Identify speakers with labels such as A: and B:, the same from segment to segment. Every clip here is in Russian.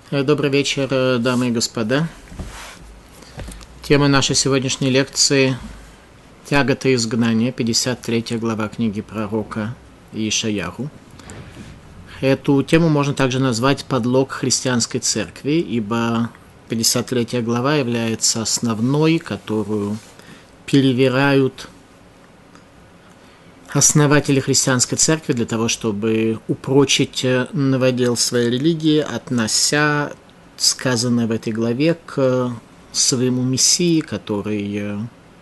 A: Добрый вечер, дамы и господа. Тема нашей сегодняшней лекции – «Тяготы изгнания», 53 глава книги пророка Иешаяху. Эту тему можно также назвать «Подлог христианской церкви», ибо 53 глава является основной, которую перевирают основатели христианской церкви для того, чтобы упрочить новодел своей религии, относя сказанное в этой главе к своему Мессии, который,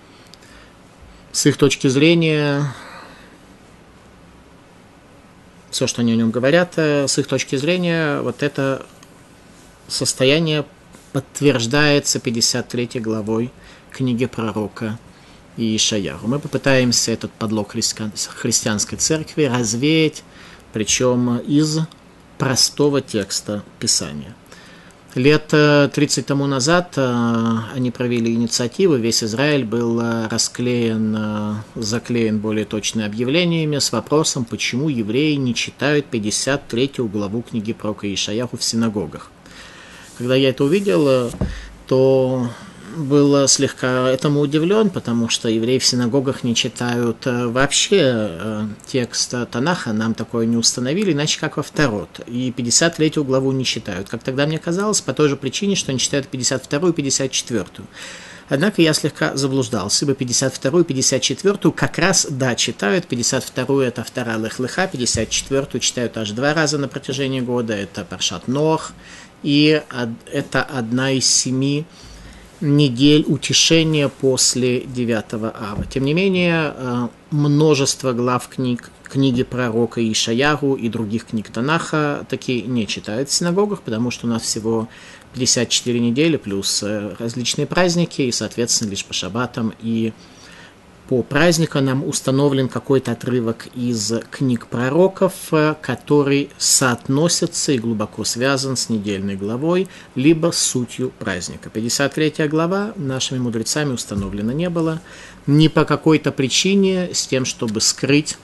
A: с их точки зрения, все, что они о нем говорят, с их точки зрения, вот это состояние подтверждается 53 главой книги пророка Иешаяху. Мы попытаемся этот подлог христианской церкви развеять, причем из простого текста Писания. Лет 30 тому назад они провели инициативу, весь Израиль был заклеен более точно объявлениями с вопросом, почему евреи не читают 53 главу книги пророка Иешаяху в синагогах. Когда я это увидел, то был слегка этому удивлен, потому что евреи в синагогах не читают вообще текст Танаха, нам такое не установили, иначе как во Второт. И 53 главу не читают, как тогда мне казалось, по той же причине, что они читают 52 и 54. Однако я слегка заблуждался, ибо 52 и 54 как раз, да, читают. 52 это вторая Лех-Леха, 54 читают аж 2 раза на протяжении года, это Паршат Ноах, и это одна из 7 недель утешения после 9 ава. Тем не менее, множество глав книги пророка Иешаяху и других книг Танаха таки не читают в синагогах, потому что у нас всего 54 недели плюс различные праздники, и, соответственно, лишь по шаббатам и по праздникам нам установлен какой-то отрывок из книг пророков, который соотносится и глубоко связан с недельной главой, либо с сутью праздника. 53 глава нашими мудрецами установлена не была ни по какой-то причине с тем, чтобы скрыть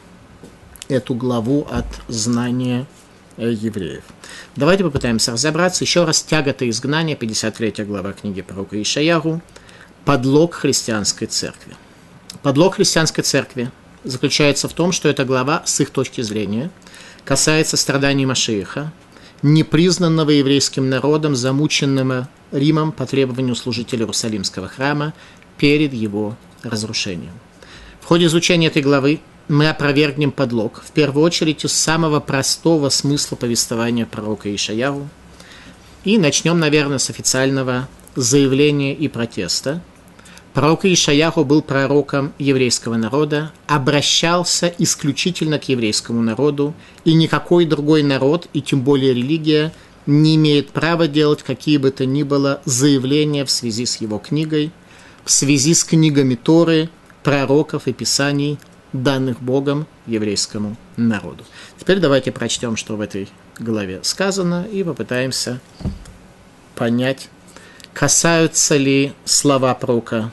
A: эту главу от знания евреев. Давайте попытаемся разобраться. Еще раз, тяготы изгнания, 53 глава книги пророка Иешаяху, подлог христианской церкви. Подлог христианской церкви заключается в том, что эта глава, с их точки зрения, касается страданий Машиаха, непризнанного еврейским народом, замученного Римом по требованию служителей Иерусалимского храма перед его разрушением. В ходе изучения этой главы мы опровергнем подлог, в первую очередь из самого простого смысла повествования пророка Иешаяху, и начнем, наверное, с официального заявления и протеста. Пророк Иешаяху был пророком еврейского народа, обращался исключительно к еврейскому народу, и никакой другой народ, и тем более религия, не имеет права делать какие бы то ни было заявления в связи с его книгой, в связи с книгами Торы, пророков и писаний, данных Богом еврейскому народу. Теперь давайте прочтем, что в этой главе сказано, и попытаемся понять, касаются ли слова пророка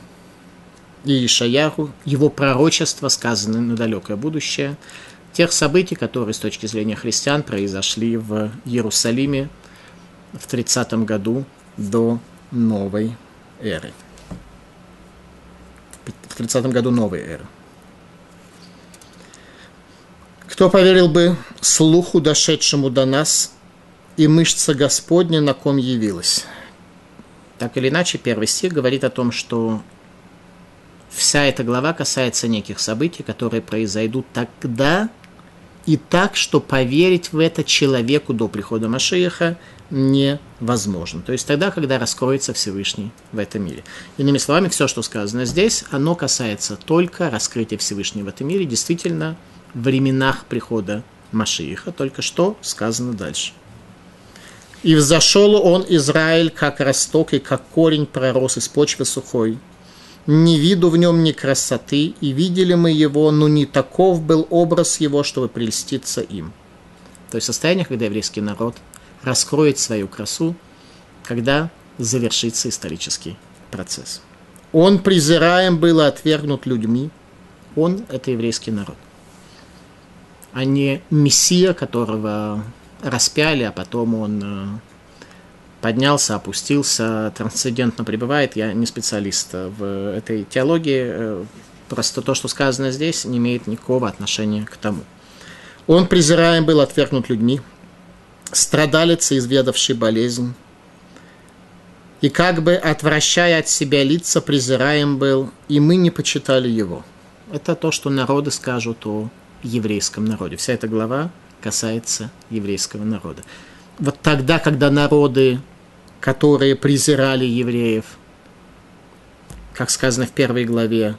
A: Иешаяху, его пророчества, сказанные на далекое будущее, тех событий, которые с точки зрения христиан произошли в Иерусалиме в 30 году до новой эры. В 30 году новой эры. Кто поверил бы слуху, дошедшему до нас, и мышца Господня, на ком явилась? Так или иначе, первый стих говорит о том, что вся эта глава касается неких событий, которые произойдут тогда и так, что поверить в это человеку до прихода Машиаха невозможно. То есть тогда, когда раскроется Всевышний в этом мире. Иными словами, все, что сказано здесь, оно касается только раскрытия Всевышнего в этом мире, действительно, в временах прихода Машиаха, только что сказано дальше. «И взошел он, Израиль, как росток, и как корень пророс из почвы сухой. Не виду в нем ни красоты, и видели мы его, но не таков был образ его, чтобы прельститься им». То есть состояние, когда еврейский народ раскроет свою красу, когда завершится исторический процесс. Он презираем был и отвергнут людьми. Он – это еврейский народ, а не Мессия, которого распяли, а потом он поднялся, опустился, трансцендентно пребывает. Я не специалист в этой теологии. Просто то, что сказано здесь, не имеет никакого отношения к тому. Он презираем был, отвергнут людьми, страдалец, изведавший болезнь, и как бы отвращая от себя лица, презираем был, и мы не почитали его. Это то, что народы скажут о еврейском народе. Вся эта глава касается еврейского народа. Вот тогда, когда народы, которые презирали евреев, как сказано в 1 главе,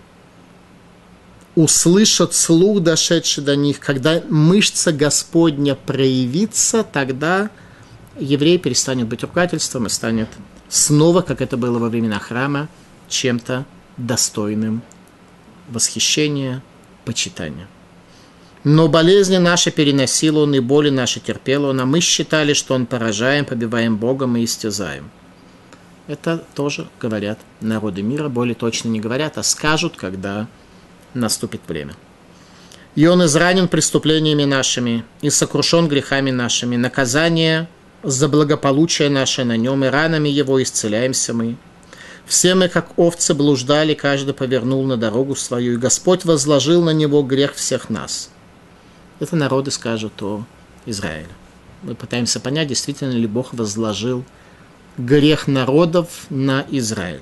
A: услышат слух, дошедший до них, когда мышца Господня проявится, тогда еврей перестанет быть ругательством и станет снова, как это было во времена храма, чем-то достойным восхищения, почитания. Но болезни наши переносил он, и боли наши терпел он, а мы считали, что он поражаем, побиваем Богом и истязаем. Это тоже говорят народы мира, более точно не говорят, а скажут, когда наступит время. И он изранен преступлениями нашими, и сокрушен грехами нашими. Наказание за благополучие наше на нем, и ранами его исцеляемся мы. Все мы, как овцы, блуждали, каждый повернул на дорогу свою, и Господь возложил на него грех всех нас. Это народы скажут о Израиле. Мы пытаемся понять, действительно ли Бог возложил грех народов на Израиль.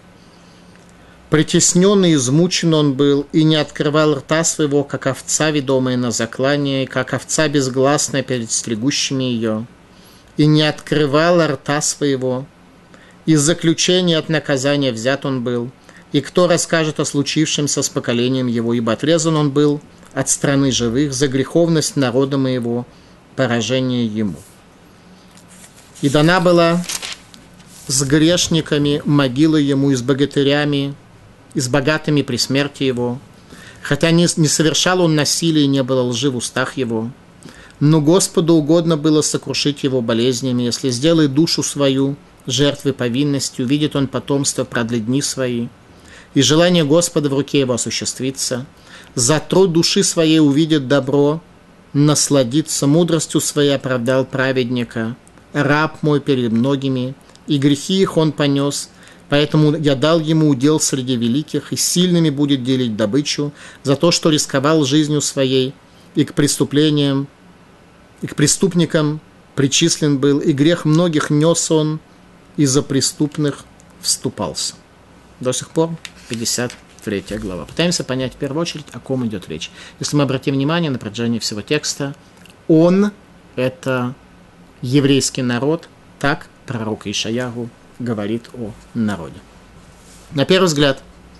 A: Притесненный, измучен он был, и не открывал рта своего, как овца, ведомая на заклание, как овца безгласная перед стригущими ее, и не открывал рта своего. Из заключения от наказания взят он был, и кто расскажет о случившемся с поколением его, ибо отрезан он был от страны живых, за греховность народа моего, поражение ему. И дана была с грешниками могила ему, и с богатырями, и с богатыми при смерти его. Хотя не совершал он насилия, и не было лжи в устах его. Но Господу угодно было сокрушить его болезнями, если сделает душу свою жертвой повинности, увидит он потомство, продлит дни свои. И желание Господа в руке его осуществится. За труд души своей увидит добро, насладится, мудростью своей оправдал праведника. Раб мой перед многими, и грехи их он понес, поэтому я дал ему удел среди великих, и сильными будет делить добычу за то, что рисковал жизнью своей, и к преступлениям, и к преступникам причислен был, и грех многих нес он, и за преступных вступался. До сих пор 53 глава. Пытаемся понять в первую очередь, о ком идет речь. Если мы обратим внимание на протяжении всего текста, он – это еврейский народ, так пророк Ишаяху говорит о народе. На первый взгляд,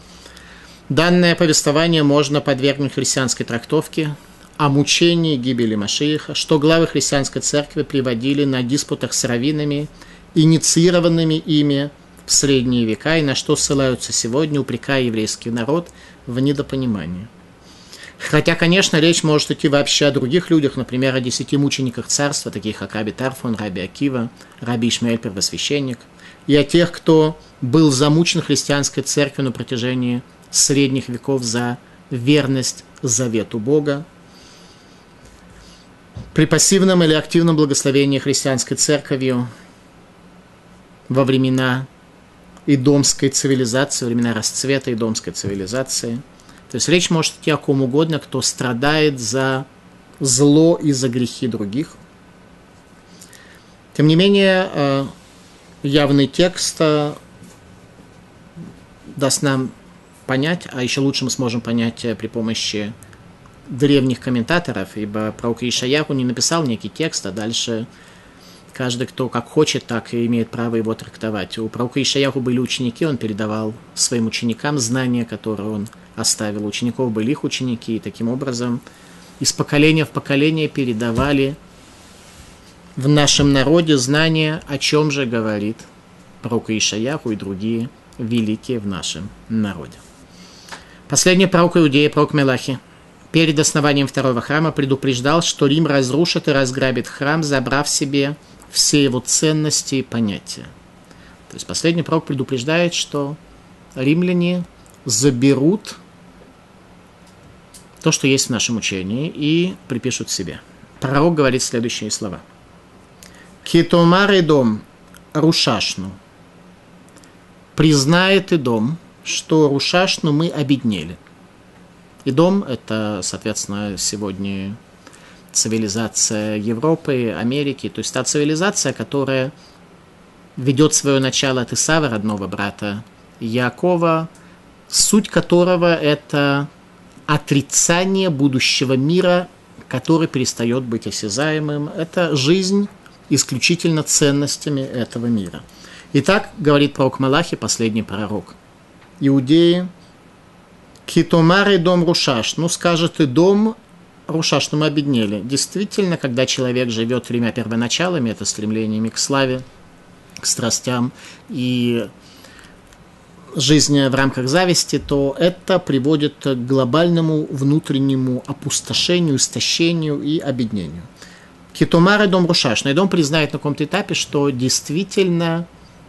A: данное повествование можно подвергнуть христианской трактовке о мучении и гибели Машиаха, что главы христианской церкви приводили на диспутах с раввинами, инициированными ими в средние века, и на что ссылаются сегодня, упрекая еврейский народ в недопонимании. Хотя, конечно, речь может идти вообще о других людях, например, о 10 мучениках царства, таких как Раби Тарфон, Раби Акива, Раби Ишмаэль Первосвященник, и о тех, кто был замучен христианской церковью на протяжении средних веков за верность завету Бога. При пассивном или активном благословении христианской церковью во времена идомской цивилизации, времена расцвета идомской цивилизации. То есть речь может идти о ком угодно, кто страдает за зло и за грехи других. Тем не менее, явный текст даст нам понять, а еще лучше мы сможем понять при помощи древних комментаторов, ибо пророк Ишаяху не написал некий текст, а дальше каждый, кто как хочет, так и имеет право его трактовать. У пророка Ишаяху были ученики, он передавал своим ученикам знания, которые он оставил. У учеников были их ученики, и таким образом из поколения в поколение передавали в нашем народе знания, о чем же говорит пророк Ишаяху и другие великие в нашем народе. Последний пророк Иудеи, пророк Мелахи, перед основанием второго храма предупреждал, что Рим разрушит и разграбит храм, забрав себе все его ценности и понятия. То есть последний пророк предупреждает, что римляне заберут то, что есть в нашем учении, и припишут себе. Пророк говорит следующие слова. «Китомар Эдом, Рушашну. Признает Идом, что Рушашну мы обеднели. Идом – это, соответственно, сегодня цивилизация Европы, Америки, то есть та цивилизация, которая ведет свое начало от Исава, родного брата Яакова, суть которого – это отрицание будущего мира, который перестает быть осязаемым. Это жизнь исключительно ценностями этого мира. Итак, говорит пророк Малахи, последний пророк. Иудеи, Китомар и дом Рушаш, скажет и дом Рушаш, мы обеднели. Действительно, когда человек живет тремя первоначалами, это стремлениями к славе, к страстям и жизни в рамках зависти, то это приводит к глобальному внутреннему опустошению, истощению и обеднению. Китомар и дом Рушаш. И дом признает на каком-то этапе, что действительно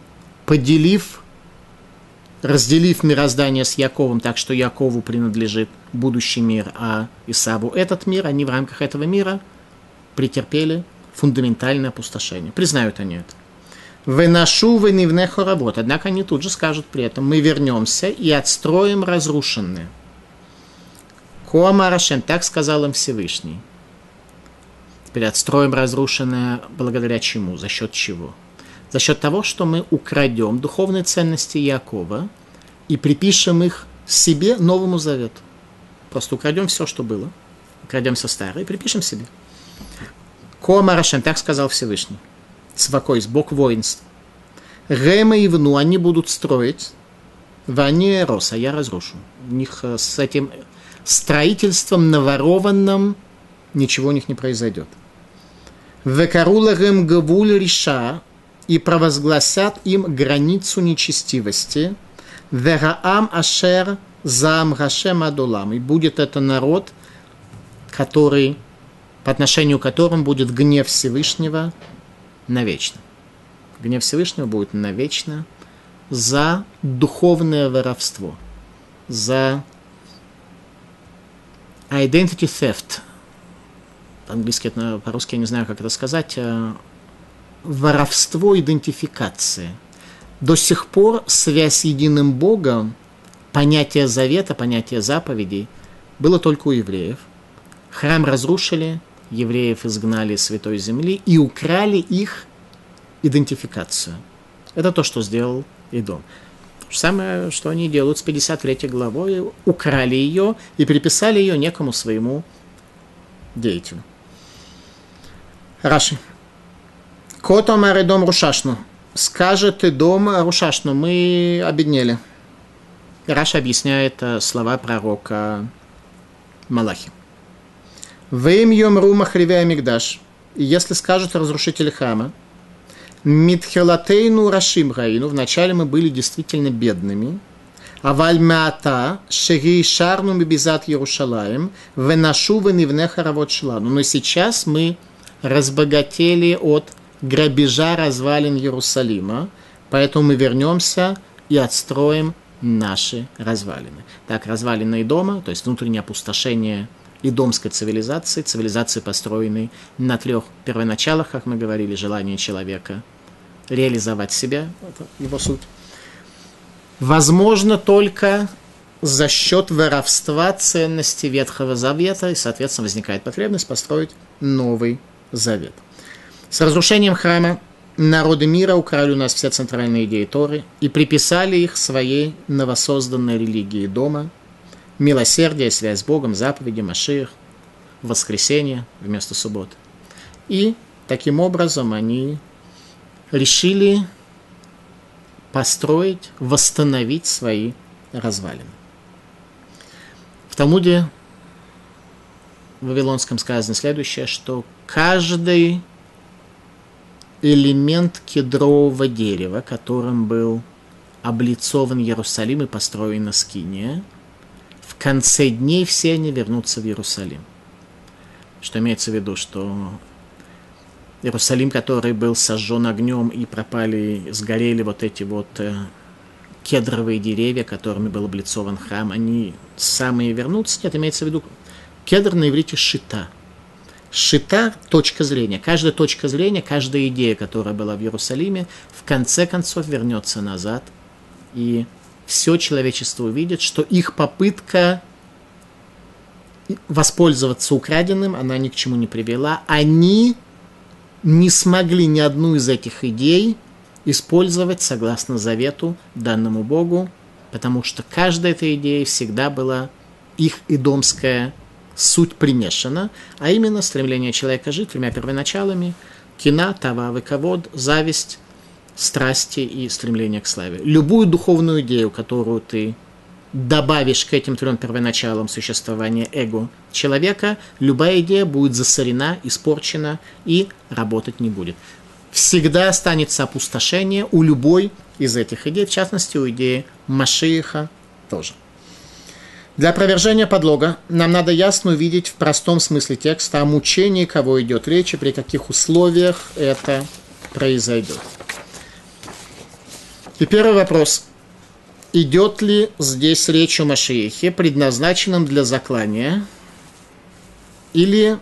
A: разделив мироздание с Яковом, так что Якову принадлежит будущий мир, а Исаву этот мир, они в рамках этого мира претерпели фундаментальное опустошение. Признают они это. «Венашу венивне хоровод». Однако они тут же скажут при этом: мы вернемся и отстроим разрушенные. «Коамар Ашем», так сказал им Всевышний. Теперь отстроим разрушенное благодаря чему? За счет чего? За счет того, что мы украдем духовные ценности Якова и припишем их себе, Новому Завету. Просто украдем все, что было, украдем все старое и припишем себе. Коамар Ашем, так сказал Всевышний. Цвакойс, Бог воинств. Рема и Вну, они будут строить, Ване Рос, а я разрушу. У них с этим строительством наворованным ничего у них не произойдет. Векарулагем Гавуль Риша, и провозгласят им границу нечестивости. Вераам Ашер Зам Гашем Адулам. И будет это народ, который, по отношению к которому будет гнев Всевышнего навечно. Гнев Всевышнего будет навечно за духовное воровство, за identity theft. По-английски, по-русски я не знаю, как это сказать. Воровство идентификации. До сих пор связь с единым Богом, понятие завета, понятие заповедей было только у евреев. Храм разрушили, евреев изгнали из Святой Земли и украли их идентификацию. Это то, что сделал Идом. То же самое, что они делают с 53 главой, украли ее и приписали ее некому своему деятелю. Раши. Котомар Идом Рушашну. Скажет Идом Рушашну, мы обеднели. Раша объясняет слова пророка Малахи. Вэм йомру махривя мигдаш. И если скажут разрушители храма, митхелатейну рашим гаину, вначале мы были действительно бедными, а вальмята шеги шарну мибизат Иерушалаем, венашу венивне харавот шлану. Но сейчас мы разбогатели от грабежа развалин Иерусалима, поэтому мы вернемся и отстроим наши развалины. Так, развалины Идома, то есть внутреннее опустошение идомской цивилизации, цивилизации, построенной на 3 первоначалах, как мы говорили, желание человека реализовать себя, это его суть, возможно только за счет воровства ценностей Ветхого Завета, и, соответственно, возникает потребность построить Новый Завет. С разрушением храма народы мира украли у нас все центральные идеи Торы и приписали их своей новосозданной религии дома: милосердие, связь с Богом, заповеди, Машиах, воскресенье вместо субботы. И таким образом они решили построить, восстановить свои развалины. В Талмуде в Вавилонском сказано следующее, что каждый элемент кедрового дерева, которым был облицован Иерусалим и построена Скиния, в конце дней все они вернутся в Иерусалим. Что имеется в виду, что Иерусалим, который был сожжен огнем и сгорели вот эти кедровые деревья, которыми был облицован храм, они самые вернутся? Нет, имеется в виду кедр на иврите шита. шита, точка зрения. Каждая точка зрения, каждая идея, которая была в Иерусалиме, в конце концов вернется назад. И все человечество увидит, что их попытка воспользоваться украденным, она ни к чему не привела. Они не смогли ни одну из этих идей использовать согласно завету, данному Богу, потому что каждая эта идея всегда была их идомская суть примешана, а именно стремление человека жить тремя первоначалами: кина, тава, кавод, зависть, страсти и стремление к славе. Любую духовную идею, которую ты добавишь к этим трем первоначалам существования эго человека, любая идея будет засорена, испорчена и работать не будет. Всегда останется опустошение у любой из этих идей, в частности, у идеи Машиаха тоже. Для опровержения подлога нам надо ясно увидеть в простом смысле текста о мучении, кого идет речь и при каких условиях это произойдет. И первый вопрос. Идет ли здесь речь о Машиахе, предназначенном для заклания, или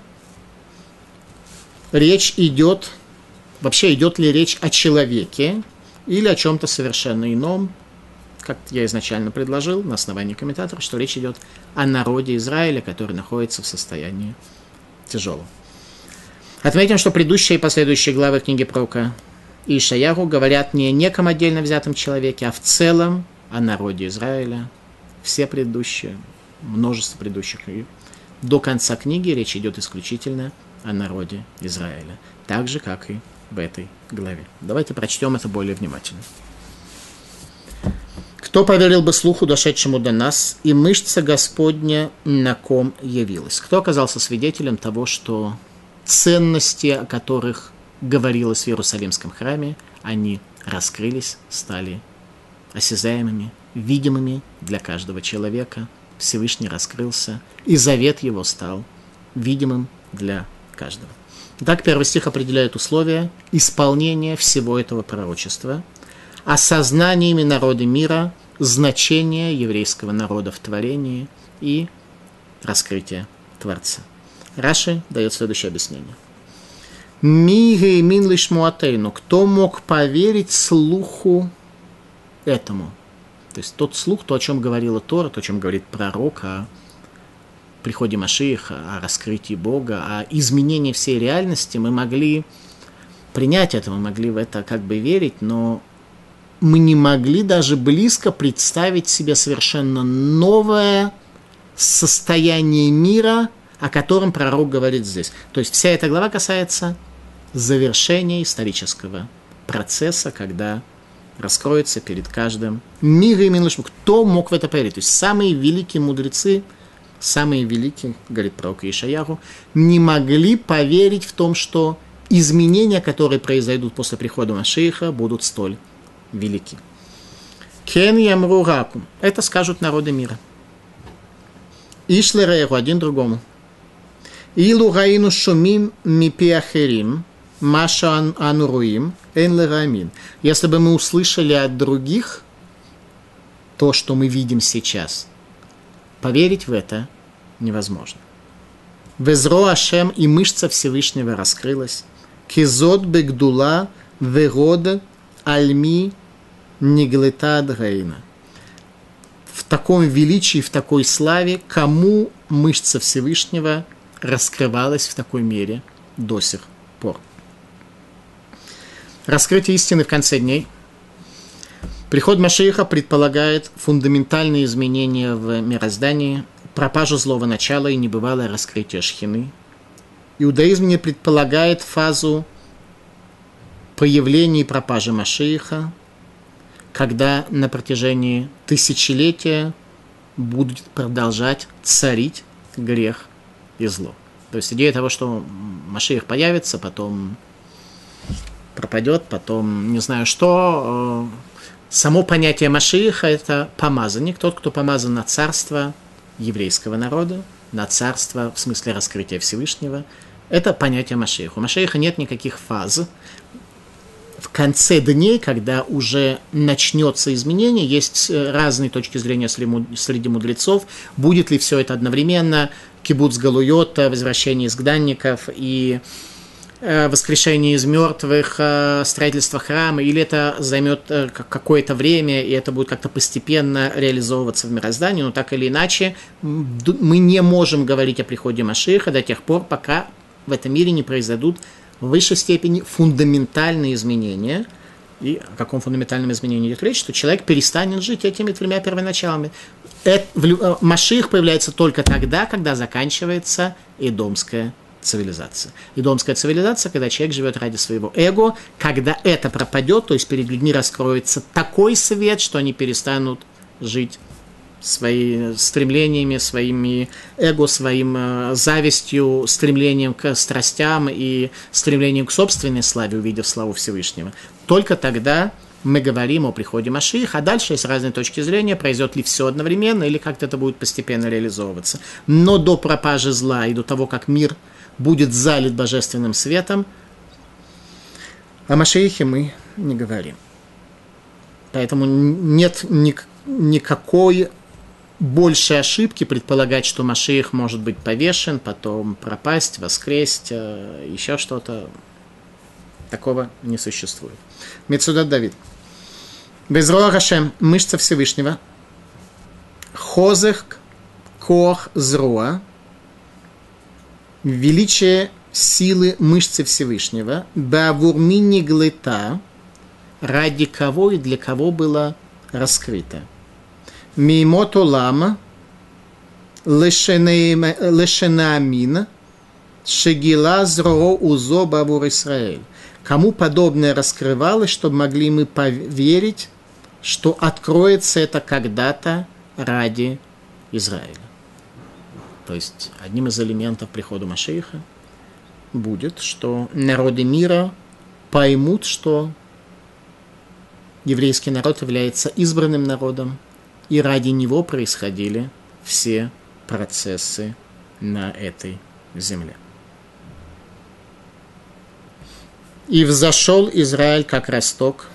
A: речь идет, вообще идет ли речь о человеке, или о чем-то совершенно ином, как я изначально предложил на основании комментаторов, что речь идет о народе Израиля, который находится в состоянии тяжелом. Отметим, что предыдущие и последующие главы книги пророка Ишаяху говорят не о неком отдельно взятом человеке, а в целом о народе Израиля. Все предыдущие, множество предыдущих. И до конца книги речь идет исключительно о народе Израиля. Так же, как и в этой главе. Давайте прочтем это более внимательно. «Кто поверил бы слуху, дошедшему до нас, и мышца Господня на ком явилась?» Кто оказался свидетелем того, что ценности, о которых говорилось в Иерусалимском храме, они раскрылись, стали осязаемыми, видимыми для каждого человека. Всевышний раскрылся, и завет его стал видимым для каждого. Итак, первый стих определяет условия исполнения всего этого пророчества, осознаниями народа мира, значение еврейского народа в творении и раскрытие Творца. Раши дает следующее объяснение. «Ми геймин лиш муатейну» – кто мог поверить слуху этому? То есть тот слух, то, о чем говорила Тора, то, о чем говорит пророк, о приходе Машиаха, о раскрытии Бога, о изменении всей реальности, мы могли принять это, мы могли в это как бы верить, но мы не могли даже близко представить себе совершенно новое состояние мира, о котором пророк говорит здесь. То есть вся эта глава касается завершения исторического процесса, когда раскроется перед каждым мир и минуш. Кто мог в это поверить? То есть самые великие мудрецы, самые великие, говорит пророк Ишаяху, не могли поверить в том, что изменения, которые произойдут после прихода Машиаха, будут столь велики. Кен ямру ракум. Это скажут народы мира. Ишлерейху, один другому. Илу раину шумим мипи ахерим, маша ануруим, эн лерамин. Если бы мы услышали от других то, что мы видим сейчас, поверить в это невозможно. Везро Ашем, и мышца Всевышнего раскрылась. Кизот бегдула вегод альми неглетад гейна. В таком величии, в такой славе, кому мышца Всевышнего раскрывалась в такой мере до сих пор. Раскрытие истины в конце дней. Приход Машиаха предполагает фундаментальные изменения в мироздании, пропажу злого начала и небывалое раскрытие шхины. Иудаизм не предполагает фазу появления и пропажи Машиаха, когда на протяжении тысячелетия будет продолжать царить грех и зло. То есть идея того, что Машиах появится, потом пропадет, потом не знаю что. Само понятие Машиаха – это помазанник, тот, кто помазан на царство еврейского народа, на царство в смысле раскрытия Всевышнего. Это понятие Машиаха. У Машиаха нет никаких фаз. в конце дней, когда уже начнется изменение, есть разные точки зрения среди мудрецов, будет ли все это одновременно, кибуц галуйот, возвращение изгнанников и воскрешение из мертвых, строительство храма, или это займет какое-то время, и это будет как-то постепенно реализовываться в мироздании, но так или иначе мы не можем говорить о приходе Машиаха до тех пор, пока в этом мире не произойдут в высшей степени фундаментальные изменения. И о каком фундаментальном изменении идет речь, что человек перестанет жить этими тремя первоначалами. Машиах появляется только тогда, когда заканчивается эдомская цивилизация. Эдомская цивилизация, когда человек живет ради своего эго, когда это пропадет, то есть перед людьми раскроется такой свет, что они перестанут жить своими стремлениями, своими эго, своим завистью, стремлением к страстям и стремлением к собственной славе, увидев славу Всевышнего. Только тогда мы говорим о приходе Машиаха, а дальше есть разные точки зрения, произойдет ли все одновременно или как-то это будет постепенно реализовываться. Но до пропажи зла и до того, как мир будет залит божественным светом, о Машиахе мы не говорим. Поэтому нет никакой большей ошибки предполагать, что Машиах может быть повешен, потом пропасть, воскресть, еще что-то. Такого не существует. Мецудат Давид. Безроа Хашем, мышца Всевышнего. Хозех кох зроа. Величие силы мышцы Всевышнего. Бавурмини глыта. Ради кого и для кого было раскрыто. Мимото лама. Лешенаамин. Шегила зроо узо бавур Исраэль. Кому подобное раскрывалось, чтобы могли мы поверить, что откроется это когда-то ради Израиля. То есть одним из элементов прихода Машиаха будет, что народы мира поймут, что еврейский народ является избранным народом, и ради него происходили все процессы на этой земле. И взошел Израиль как росток,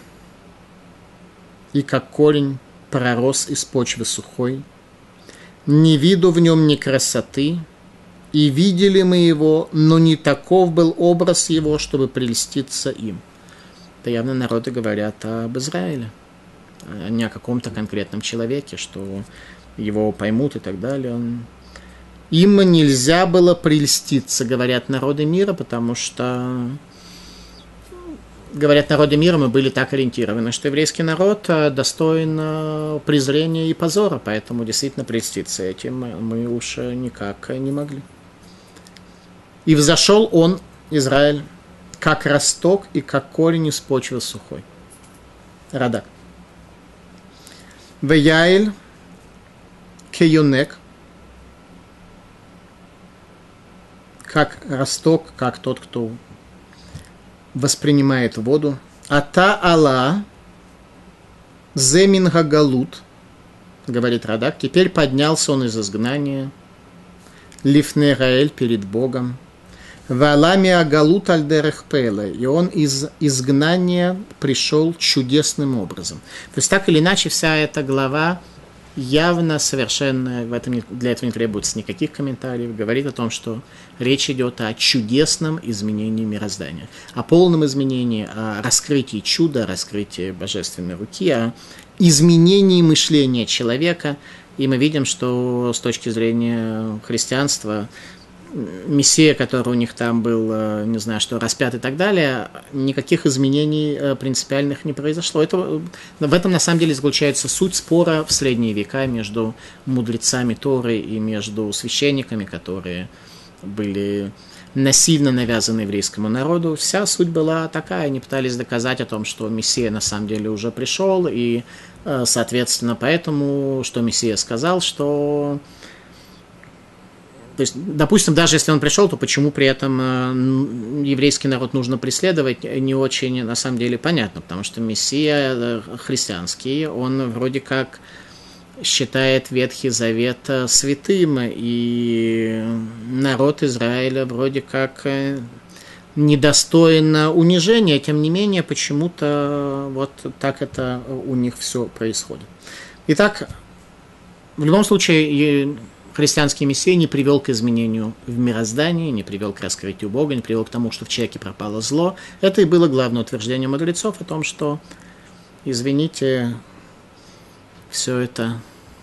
A: и как корень пророс из почвы сухой. Не виду в нем ни красоты, и видели мы его, но не таков был образ его, чтобы прельститься им. Это явно народы говорят об Израиле, а не о каком-то конкретном человеке, что его поймут и так далее. Им нельзя было прельститься, говорят народы мира, потому что говорят народы мира, мы были так ориентированы, что еврейский народ достоин презрения и позора, поэтому действительно прельститься этим мы уж никак не могли. И взошел он, Израиль, как росток и как корень из почвы сухой. Радак. Веяиль кеюнек, как росток, как тот, кто воспринимает воду. Ата Алла Земинга Галут, говорит Радак, теперь поднялся он из изгнания, Лифне Раэль перед Богом, Валами Агалут Альдерех Пеле, и он из изгнания пришел чудесным образом. То есть так или иначе вся эта глава явно совершенно, для этого не требуется никаких комментариев, говорит о том, что речь идет о чудесном изменении мироздания, о полном изменении, о раскрытии чуда, о раскрытии божественной руки, о изменении мышления человека. И мы видим, что с точки зрения христианства Мессия, который у них там был, не знаю, что распят и так далее, никаких изменений принципиальных не произошло. В этом, на самом деле, заключается суть спора в средние века между мудрецами Торы и между священниками, которые были насильно навязаны еврейскому народу. Вся суть была такая, они пытались доказать о том, что Мессия на самом деле уже пришел, и, соответственно, поэтому, что Мессия сказал, что... То есть, допустим, даже если он пришел, то почему при этом еврейский народ нужно преследовать, не очень, на самом деле, понятно, потому что Мессия христианский, он вроде как считает Ветхий Завет святым, и народ Израиля вроде как недостойно унижения, тем не менее, почему-то вот так это у них все происходит. Итак, в любом случае, христианский мессия не привел к изменению в мироздании, не привел к раскрытию Бога, не привел к тому, что в человеке пропало зло. Это и было главное утверждение мудрецов о том, что, извините, все это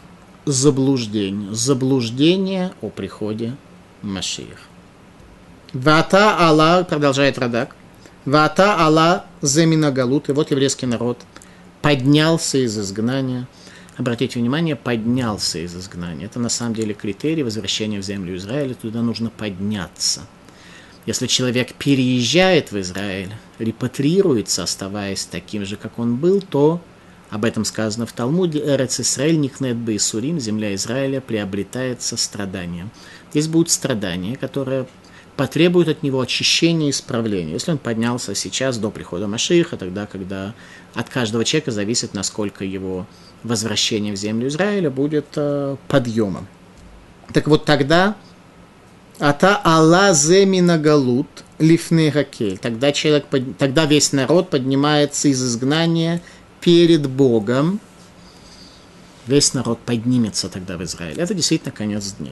A: заблуждение о приходе Машиах. Вата Алла, продолжает Радак, Вата Алла земина галут, и вот еврейский народ поднялся из изгнания. Обратите внимание, поднялся из изгнания. Это на самом деле критерий возвращения в землю Израиля, туда нужно подняться. Если человек переезжает в Израиль, репатриируется, оставаясь таким же, как он был, то, об этом сказано в Талмуде, Эрец Исраэль никнет бейсурим, земля Израиля приобретается страданием. Здесь будет страдание, которое потребует от него очищения и исправления. Если он поднялся сейчас, до прихода Машиаха, тогда, когда от каждого человека зависит, насколько его возвращение в землю Израиля будет подъемом. Так вот тогда ата Алла земина галут лифней гакель. Тогда весь народ поднимается из изгнания перед Богом. Весь народ поднимется тогда в Израиль. Это действительно конец дней.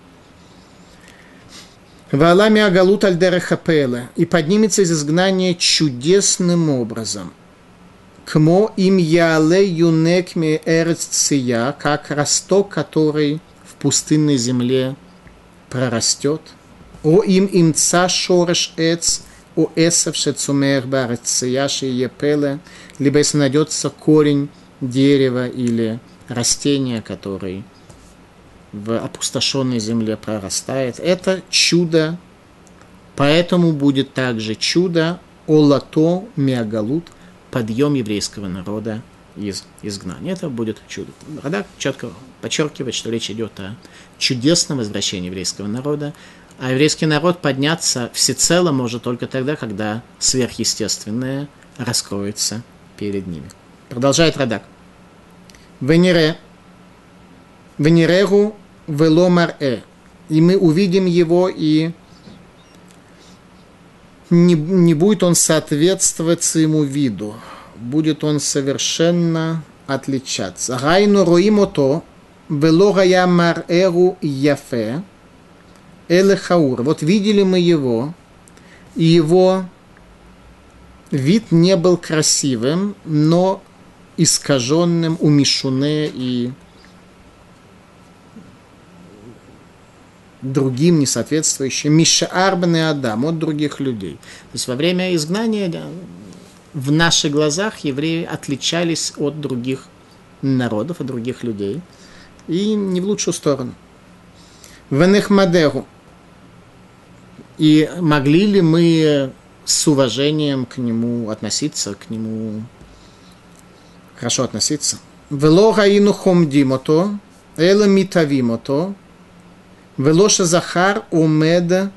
A: Валами агалут альдерехапеле. И поднимется из изгнания чудесным образом. Кмо им яле юнекме эрцция, как росток, который в пустынной земле прорастет. О им имца шореш эц, о эсов шецумех барция шиепеле, либо если найдется корень дерева или растения, который в опустошенной земле прорастает. Это чудо, поэтому будет также чудо олато меагалут, подъем еврейского народа из изгнания. Это будет чудо. Радак четко подчеркивает, что речь идет о чудесном возвращении еврейского народа, а еврейский народ подняться всецело может только тогда, когда сверхъестественное раскроется перед ними. Продолжает Радак. Венерегу веломар-э. И мы увидим его, и не будет он соответствовать своему виду. Будет он совершенно отличаться. Гайну роимото вело гая мар-эру яфе эле хаур. Вот видели мы его, и его вид не был красивым, но искаженным, умишуне и другим несоответствующим, мишаарбне адам, от других людей. То есть во время изгнания в наших глазах евреи отличались от других народов, от других людей, и не в лучшую сторону. Венехмадеру. И могли ли мы с уважением к нему относиться, к нему хорошо относиться? Вело гаину хомдимото, эла митавимото, велоша захар умеда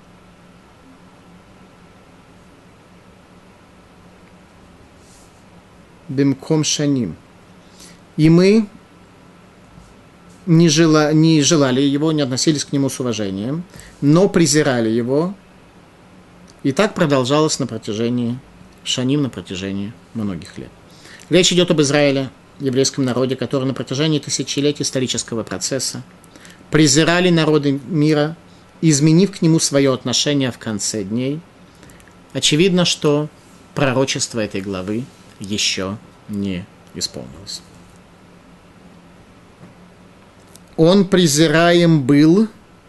A: бимком шаним. И мы не желали его, не относились к нему с уважением, но презирали его. И так продолжалось на протяжении шаним, на протяжении многих лет. Речь идет об Израиле, еврейском народе, который на протяжении тысячелетий исторического процесса презирали народы мира, изменив к нему свое отношение в конце дней. Очевидно, что пророчество этой главы еще не исполнилось. Он презираем был,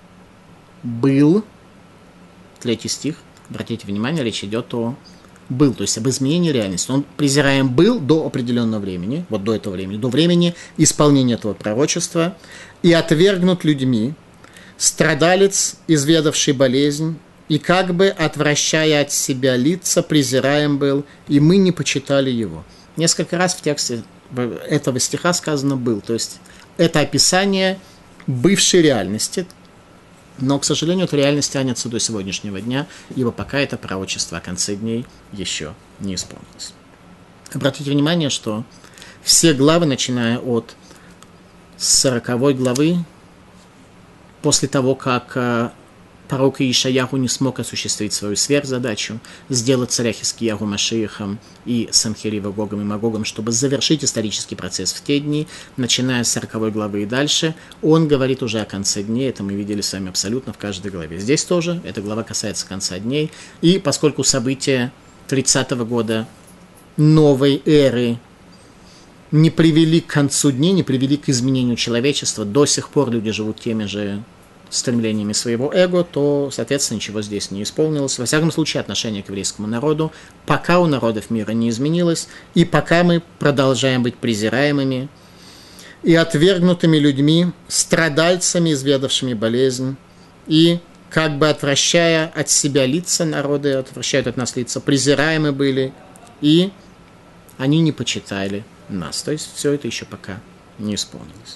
A: 3 стих, обратите внимание, речь идет о был, то есть об изменении реальности. Он презираем был до определенного времени, вот до этого времени, до времени исполнения этого пророчества, и отвергнут людьми, страдалец, изведавший болезнь, и как бы, отвращая от себя лица, презираем был, и мы не почитали его. Несколько раз в тексте этого стиха сказано «был», то есть это описание бывшей реальности, но, к сожалению, эта реальность тянется до сегодняшнего дня, ибо пока это пророчество о конце дней еще не исполнилось. Обратите внимание, что все главы, начиная от 40 главы, после того, как пророк Ишаяху не смог осуществить свою сверхзадачу, сделать царя Хискиягу Машиихом и Санхерива Гогом и Магогом, чтобы завершить исторический процесс в те дни, начиная с 40 главы и дальше, он говорит уже о конце дней, это мы видели с вами абсолютно в каждой главе. Здесь тоже эта глава касается конца дней, и поскольку события 30-го года новой эры не привели к концу дней, не привели к изменению человечества, до сих пор люди живут теми же стремлениями своего эго, то, соответственно, ничего здесь не исполнилось. Во всяком случае, отношение к еврейскому народу пока у народов мира не изменилось, и пока мы продолжаем быть презираемыми и отвергнутыми людьми, страдальцами, изведавшими болезнь, и как бы отвращая от себя лица народы, отвращают от нас лица, презираемы были, и они не почитали нас. То есть все это еще пока не исполнилось.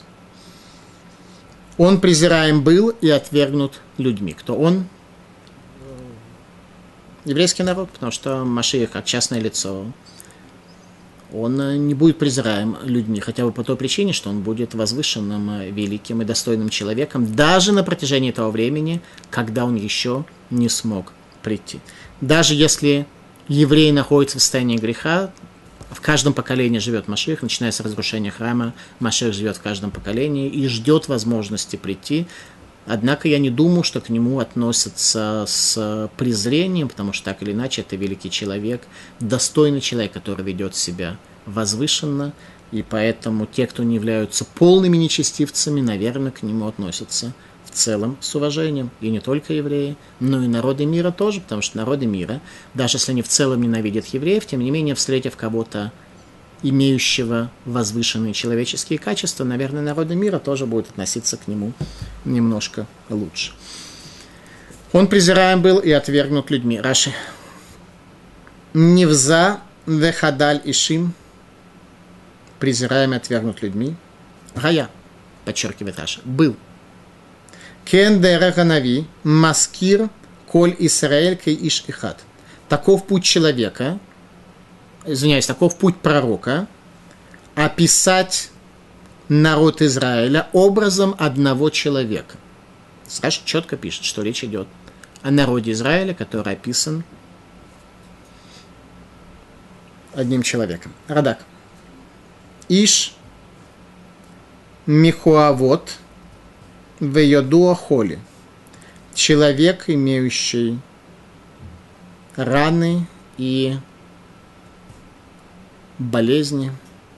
A: Он презираем был и отвергнут людьми. Кто он? Еврейский народ, потому что Машиах, как частное лицо, он не будет презираем людьми, хотя бы по той причине, что он будет возвышенным, великим и достойным человеком, даже на протяжении того времени, когда он еще не смог прийти. Даже если еврей находится в состоянии греха, в каждом поколении живет Машиах, начиная с разрушения храма, Машиах живет в каждом поколении и ждет возможности прийти. Однако я не думаю, что к нему относятся с презрением, потому что так или иначе это великий человек, достойный человек, который ведет себя возвышенно, и поэтому те, кто не являются полными нечестивцами, наверное, к нему относятся в целом с уважением. И не только евреи, но и народы мира тоже, потому что народы мира, даже если они в целом ненавидят евреев, тем не менее, встретив кого-то, имеющего возвышенные человеческие качества, наверное, народы мира тоже будут относиться к нему немножко лучше. Он презираем был и отвергнут людьми. Раши. Невза вехадаль ишим. Презираем и отвергнут людьми. Гая, подчеркивает Раши, был. Кен дераганави маскир коль Исраэль кей иш ихат. Таков путь человека, таков путь пророка, описать народ Израиля образом одного человека. Раши четко пишет, что речь идет о народе Израиля, который описан одним человеком. Радак. Иш михуавот вейодуа холи. Человек, имеющий раны и болезни.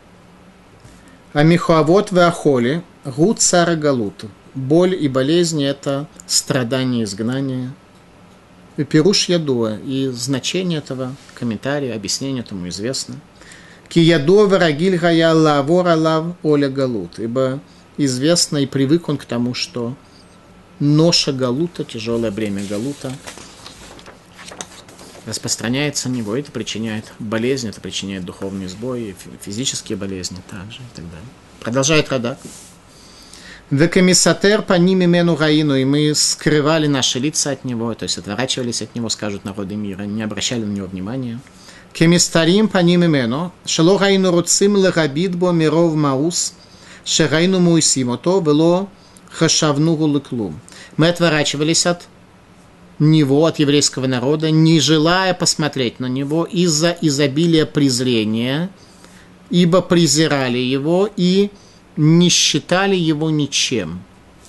A: А михуавот веахоли гу цара галуту. Боль и болезни – это страдание, изгнание. И пируш ядуа, и значение этого комментария, объяснение этому известно. Ки ядуа варагиль гая лавор алав оля галут. Ибо известно и привык он к тому, что ноша галута, тяжелое бремя галута, распространяется на него, это причиняет болезни, это причиняет духовные сбои, физические болезни также и так далее. Продолжает Радак. «Векамисатер по ними мену гаину», и мы скрывали наши лица от него, то есть отворачивались от него, скажут народы мира, не обращали на него внимания. «Кемистарим по ними мену, шело гаину руцим легабидбо миров маус, шегаину муисимото, вело хашавнугу лыклум». Мы отворачивались от него, от еврейского народа, не желая посмотреть на него из-за изобилия презрения, ибо презирали его и не считали его ничем.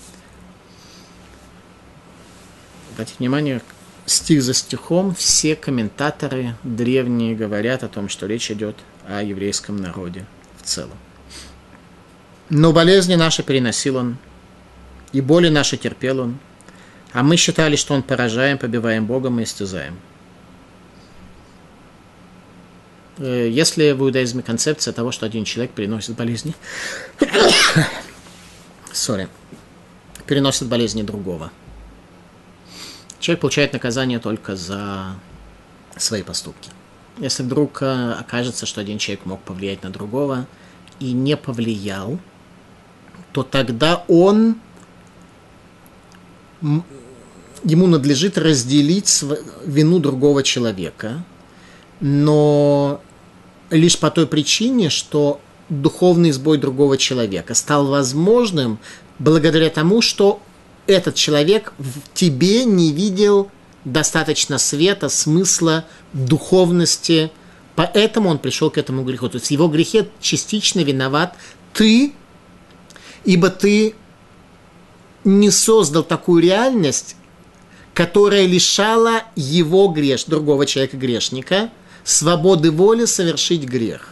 A: Обратите внимание, стих за стихом все комментаторы древние говорят о том, что речь идет о еврейском народе в целом. Но болезни наши переносил он, и боли наши терпел он, а мы считали, что он поражаем, побиваем Богом и истязаем. Если в иудаизме концепция того, что один человек переносит болезни, переносит болезни другого, человек получает наказание только за свои поступки. Если вдруг окажется, что один человек мог повлиять на другого и не повлиял, то тогда ему надлежит разделить вину другого человека, но лишь по той причине, что духовный сбой другого человека стал возможным благодаря тому, что этот человек в тебе не видел достаточно света, смысла, духовности, поэтому он пришел к этому греху. То есть в его грехе частично виноват ты, ибо ты не создал такую реальность, которая лишала его другого человека, грешника, свободы воли совершить грех.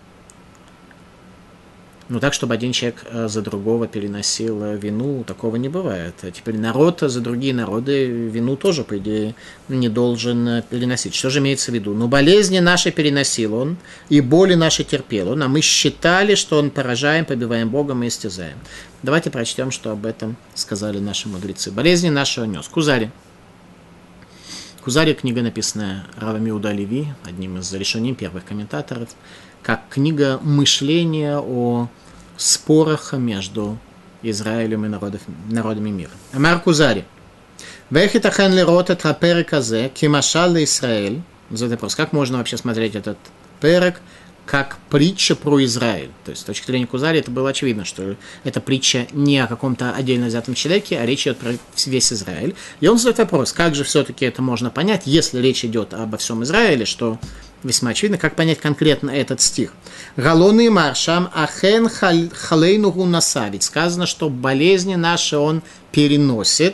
A: Ну, так, чтобы один человек за другого переносил вину, такого не бывает. А теперь народ за другие народы вину тоже, по идее, не должен переносить. Что же имеется в виду? Ну, болезни наши переносил он, и боли наши терпел он, а мы считали, что он поражаем, побиваем Богом и истязаем. Давайте прочтем, что об этом сказали наши мудрецы. Болезни наши он нес. Кузари. Кузари — книга, написанная Равом Иуда Леви, одним из решений первых комментаторов, как книга мышления о спорах между Израилем и народами мира. Амар Кузари. Вехитахен лерот эт хаперек азе кимашал Израиль. Задает вопрос, как можно вообще смотреть этот перек как притча про Израиль? То есть, с точки зрения Кузари, это было очевидно, что эта притча не о каком-то отдельно взятом человеке, а речь идет про весь Израиль. И он задает вопрос, как же все-таки это можно понять, если речь идет обо всем Израиле, что весьма очевидно, как понять конкретно этот стих. Галоны маршам ахен халейнугу наса. Ведь сказано, что болезни наши он переносит.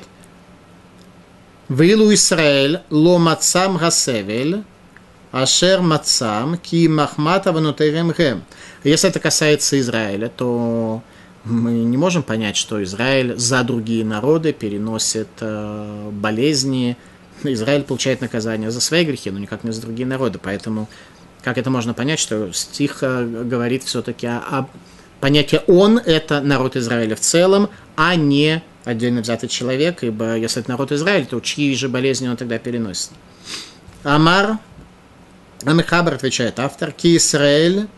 A: Вилу Исраэль ло мацам гасевель ашер мацам ки махмата ванутерем гем. Если это касается Израиля, то мы не можем понять, что Израиль за другие народы переносит болезни. Израиль получает наказание за свои грехи, но никак не за другие народы. Поэтому как это можно понять, что стих говорит все-таки о понятии «он» – это народ Израиля в целом, а не отдельно взятый человек, ибо если это народ Израиля, то чьи же болезни он тогда переносит? Амар Амихабар, отвечает автор, «Ки Исраэль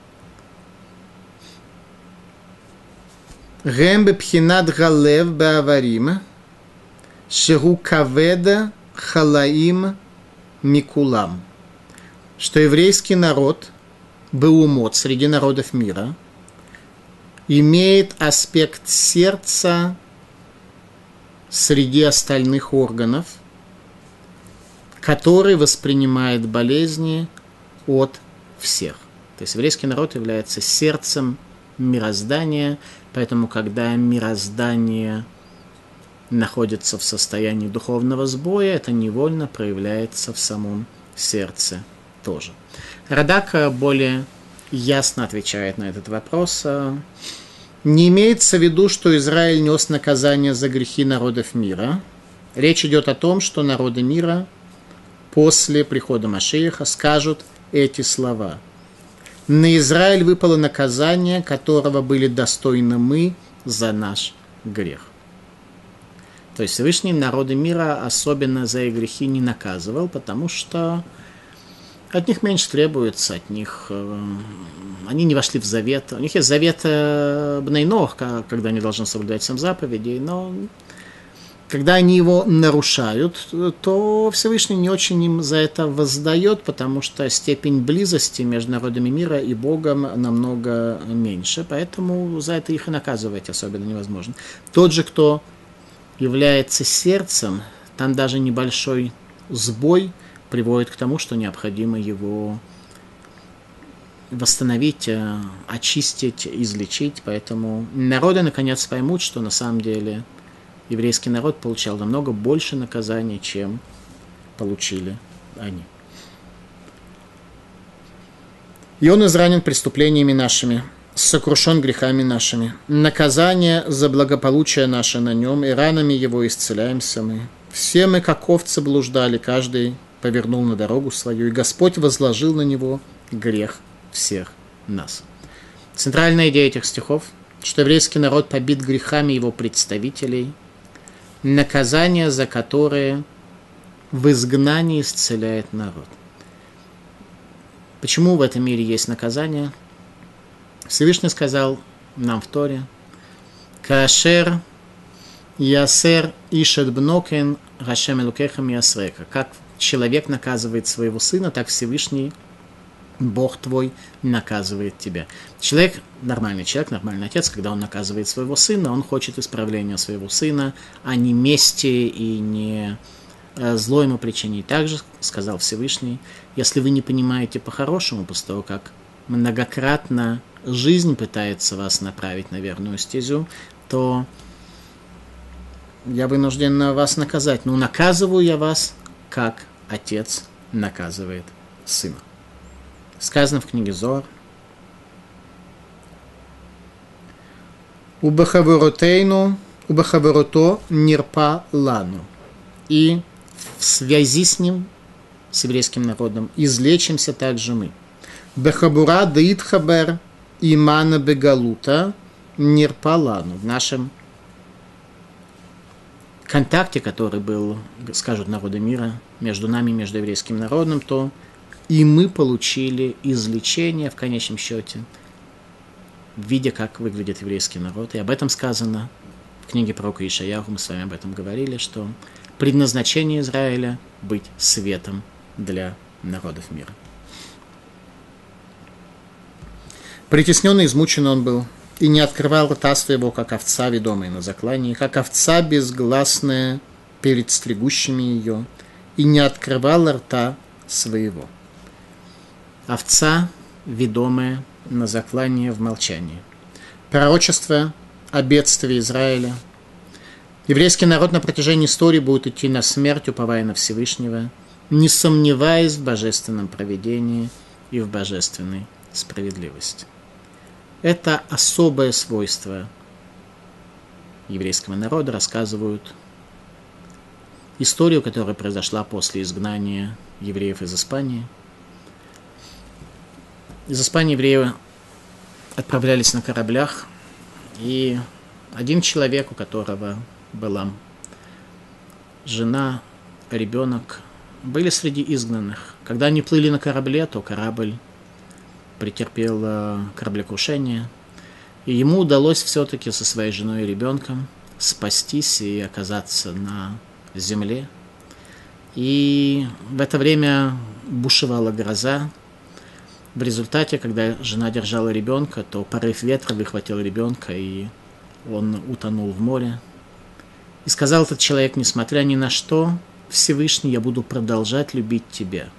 A: гем бепхинат галев беаварим шегу каведа халаим микулам», что еврейский народ, беумот, среди народов мира, имеет аспект сердца среди остальных органов, который воспринимает болезни от всех. То есть еврейский народ является сердцем мироздания, поэтому когда мироздание находится в состоянии духовного сбоя, это невольно проявляется в самом сердце тоже. Радак более ясно отвечает на этот вопрос. Не имеется в виду, что Израиль нес наказание за грехи народов мира. Речь идет о том, что народы мира после прихода Машиаха скажут эти слова. На Израиль выпало наказание, которого были достойны мы за наш грех. То есть Всевышний народы мира особенно за их грехи не наказывал, потому что от них меньше требуется, от них они не вошли в завет. У них есть завет Бней Нох, когда они должны соблюдать 7 заповедей, но когда они его нарушают, то Всевышний не очень им за это воздает, потому что степень близости между народами мира и Богом намного меньше, поэтому за это их и наказывать особенно невозможно. Тот же, кто является сердцем, там даже небольшой сбой приводит к тому, что необходимо его восстановить, очистить, излечить. Поэтому народы наконец поймут, что на самом деле еврейский народ получал намного больше наказаний, чем получили они. И он изранен преступлениями нашими, сокрушен грехами нашими. Наказание за благополучие наше на нем, и ранами его исцеляемся мы. Все мы, как овцы, блуждали, каждый повернул на дорогу свою, и Господь возложил на него грех всех нас. Центральная идея этих стихов, что еврейский народ побит грехами его представителей, наказание за которые в изгнании исцеляет народ. Почему в этом мире есть наказание? Всевышний сказал нам в Торе: «Каашер ясер ишет бнокен гашем элукехам ясрека». Как человек наказывает своего сына, так Всевышний Бог твой наказывает тебя. Человек, нормальный отец, когда он наказывает своего сына, он хочет исправления своего сына, а не мести и не зло ему причинить. Также сказал Всевышний, если вы не понимаете по-хорошему, после того, как многократно жизнь пытается вас направить на верную стезю, то я вынужден вас наказать. Но наказываю я вас, как отец наказывает сына. Сказано в книге Зоар. Убахаворотейну, убахаворото нирпа лану. И в связи с ним, с еврейским народом, излечимся также мы. Бехабура даитхабер имана бегалута нирпа лану. В нашем контакте, который был, скажут народы мира, между нами и между еврейским народом, то и мы получили излечение в конечном счете, видя, как выглядит еврейский народ. И об этом сказано в книге пророка Ишаяху, мы с вами об этом говорили, что предназначение Израиля – быть светом для народов мира. Притесненный, измученный он был, и не открывал рта своего, как овца, ведомая на заклании, как овца безгласная перед стригущими ее, и не открывал рта своего. Овца, ведомая на заклание в молчании. Пророчество о бедствии Израиля. Еврейский народ на протяжении истории будет идти на смерть, уповая на Всевышнего, не сомневаясь в божественном провидении и в божественной справедливости. Это особое свойство еврейского народа, рассказывают историю, которая произошла после изгнания евреев из Испании. Из Испании евреи отправлялись на кораблях, и один человек, у которого была жена, ребенок, были среди изгнанных. Когда они плыли на корабле, то корабль претерпел кораблекрушение, и ему удалось все-таки со своей женой и ребенком спастись и оказаться на земле. И в это время бушевала гроза. В результате, когда жена держала ребенка, то порыв ветра выхватил ребенка, и он утонул в море. И сказал этот человек: несмотря ни на что, Всевышний, я буду продолжать любить тебя.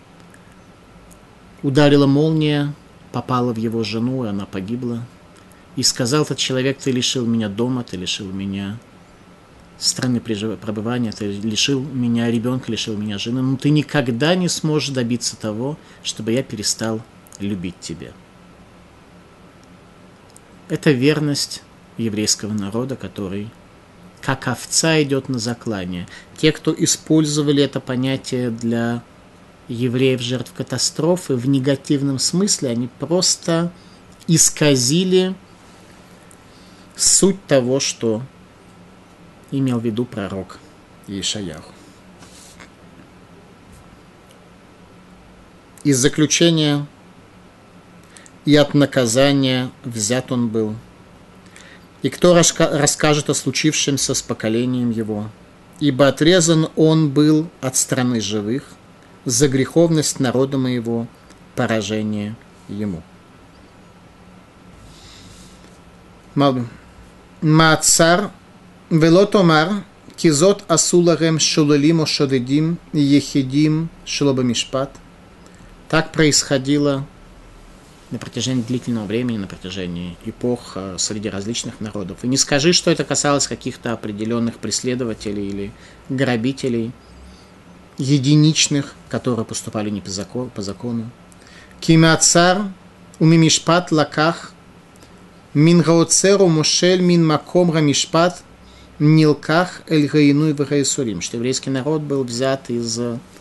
A: Ударила молния, попала в его жену, и она погибла. И сказал этот человек: ты лишил меня дома, ты лишил меня страны пребывания, ты лишил меня ребенка, лишил меня жены, но ты никогда не сможешь добиться того, чтобы я перестал любить тебя. Это верность еврейского народа, который как овца идет на заклание. Те, кто использовали это понятие для евреев жертв катастрофы в негативном смысле, они просто исказили суть того, что имел в виду пророк Ишаяху. Из заключения и от наказания взят он был. И кто расскажет о случившемся с поколением его? Ибо отрезан он был от страны живых, за греховность народа моего, поражение ему. Маацар велотомар кизот асуларем шулалим ошадедим ехидим шулабамишпат. Так происходило на протяжении длительного времени, на протяжении эпох среди различных народов. И не скажи, что это касалось каких-то определенных преследователей или грабителей, единичных, которые поступали не по закону. Кимацар умимишпат лаках мин гаоцеру мушель мин маком рамишпат нилках эль гаину и вагаисурим. Что еврейский народ был взят из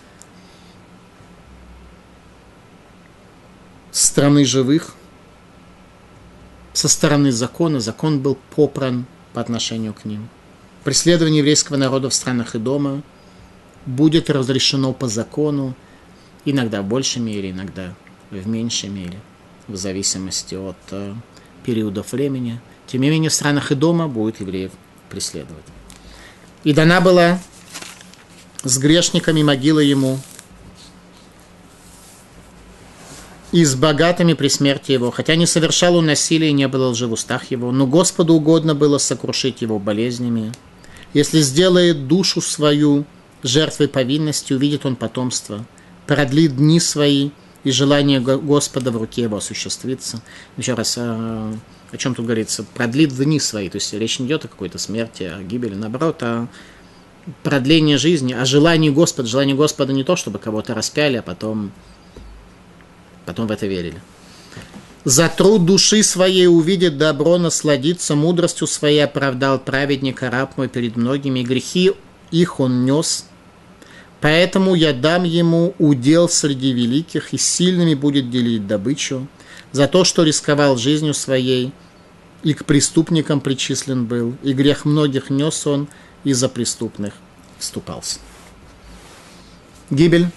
A: страны живых, со стороны закона. Закон был попран по отношению к ним. Преследование еврейского народа в странах Эдома будет разрешено по закону, иногда в большей мере, иногда в меньшей мере, в зависимости от периодов времени. Тем не менее, в странах Эдома будет евреев преследовать. И дана была с грешниками могила ему и с богатыми при смерти его, хотя не совершал он насилия и не было лжи в устах его, но Господу угодно было сокрушить его болезнями. Если сделает душу свою жертвой повинности, увидит он потомство, продлит дни свои, и желание Господа в руке его осуществится. Еще раз, о чем тут говорится? Продлит дни свои, то есть речь не идет о какой-то смерти, о гибели, наоборот, о продлении жизни, о желании Господа. Желание Господа не то, чтобы кого-то распяли, а потом в это верили. За труд души своей увидит добро, насладится, мудростью своей оправдал праведника раб мой перед многими, грехи их он нес. Поэтому я дам ему удел среди великих, и сильными будет делить добычу, за то, что рисковал жизнью своей, и к преступникам причислен был, и грех многих нес он, и за преступных вступался. Гибель,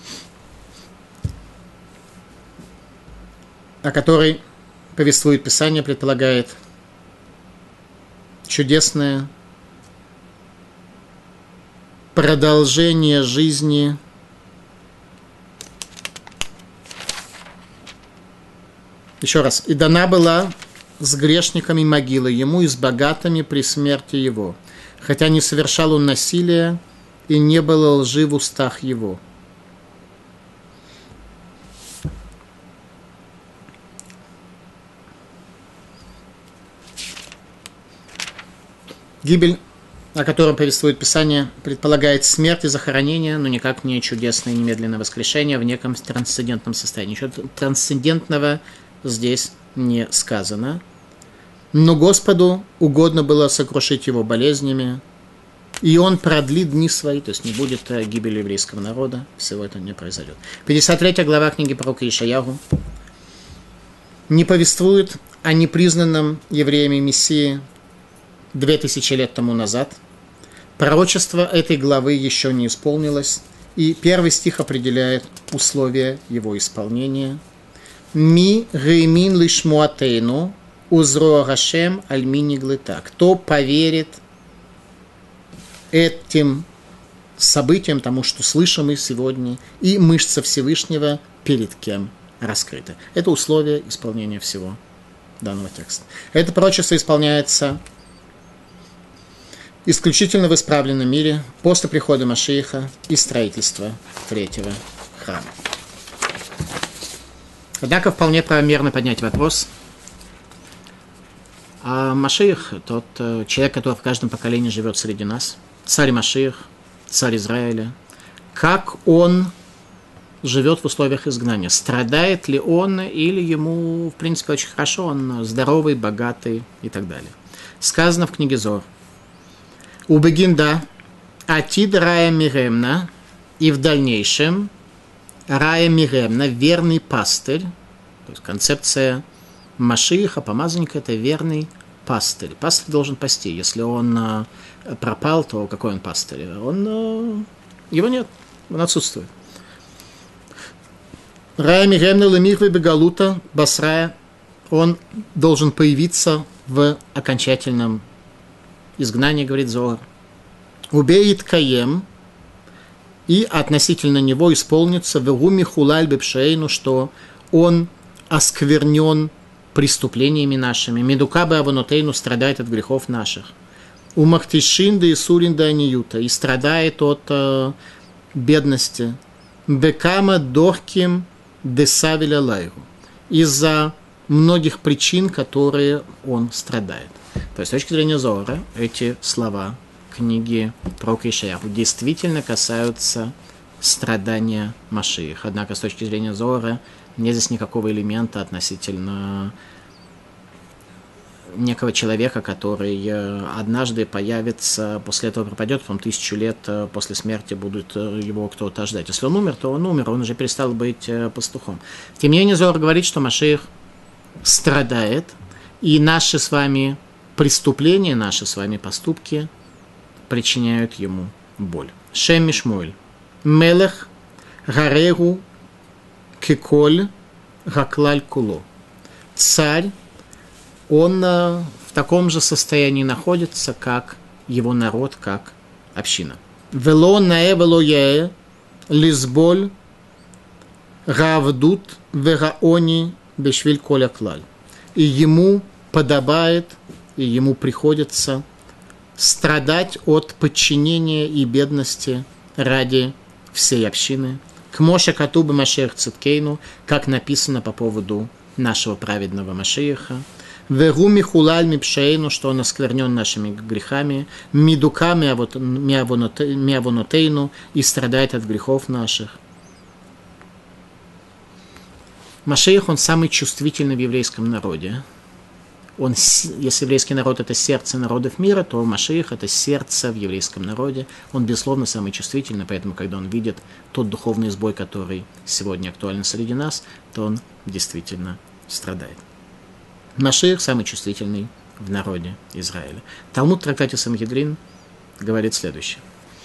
A: о которой повествует Писание, предполагает чудесное продолжение жизни еще раз. И дана была с грешниками могила ему и с богатыми при смерти его, хотя не совершал он насилия и не было лжи в устах его. Гибель, о котором повествует Писание, предполагает смерть и захоронение, но никак не чудесное немедленное воскрешение в неком трансцендентном состоянии. Ничего трансцендентного здесь не сказано. Но Господу угодно было сокрушить его болезнями, и он продлит дни свои, то есть не будет гибели еврейского народа, всего это не произойдет. 53 глава книги пророка Ишаяху не повествует о непризнанном евреями Мессии 2000 лет тому назад. Пророчество этой главы еще не исполнилось, и первый стих определяет условия его исполнения. «Ми геймин лишмуатейну узро Гашем альмини глыта». Кто поверит этим событиям, тому, что слышим мы сегодня, и мышца Всевышнего перед кем раскрыта. Это условие исполнения всего данного текста. Это пророчество исполняется исключительно в исправленном мире после прихода Машиаха и строительства третьего храма. Однако вполне правомерно поднять вопрос, а Машиах, тот человек, который в каждом поколении живет среди нас, царь Машиах, царь Израиля, как он живет в условиях изгнания? Страдает ли он, или ему, в принципе, очень хорошо, он здоровый, богатый и так далее? Сказано в книге Зор: «Убегинда атид рая миремна», и в дальнейшем рая миремна, верный пастырь, то есть концепция Машиаха, помазанника, это верный пастырь. Пастырь должен пасти. Если он пропал, то какой он пастырь? Его нет, он отсутствует. Рая миремна лемихве бегалута басрая, он должен появиться в окончательном изгнание, говорит Зоар. Убеет каем, и относительно него исполнится вегуми хулаль бепшейну, что он осквернен преступлениями нашими. Медукабе аванотейну, страдает от грехов наших. Умахтишин да исурин да аниюта, и страдает от бедности. Бекама дохким десавиля лайру, из-за многих причин, которые он страдает. То есть, с точки зрения Зоара, эти слова книги пророка Ишаяху действительно касаются страдания Машиаха. Однако, с точки зрения Зоара, нет здесь никакого элемента относительно некого человека, который однажды появится, после этого пропадет, потом 1000 лет после смерти будет его кто-то ждать. Если он умер, то он умер, он уже перестал быть пастухом. Тем не менее, Зоар говорит, что Машиах страдает, и наши с вами преступления, наши с вами поступки причиняют ему боль. Шем Мишмуэль. Мелех гарегу кеколь гаклаль куло. Царь, он в таком же состоянии находится, как его народ, как община. Вело наэ вело яэ лизболь Равдут вегаони бешвиль коля клаль. И ему подобает, и ему приходится страдать от подчинения и бедности ради всей общины. К Моше Катубе Машех Циткейну, как написано по поводу нашего праведного Машеха. Вегу михулаль мипшейну, что он осквернен нашими грехами. Мидука миавонотейну, и страдает от грехов наших. Машех, он самый чувствительный в еврейском народе. Он, если еврейский народ – это сердце народов мира, то Машиах – это сердце в еврейском народе. Он, безусловно, самый чувствительный, поэтому, когда он видит тот духовный сбой, который сегодня актуален среди нас, то он действительно страдает. Машиах – самый чувствительный в народе Израиля. Талмуд в трактате Сангедрин говорит следующее.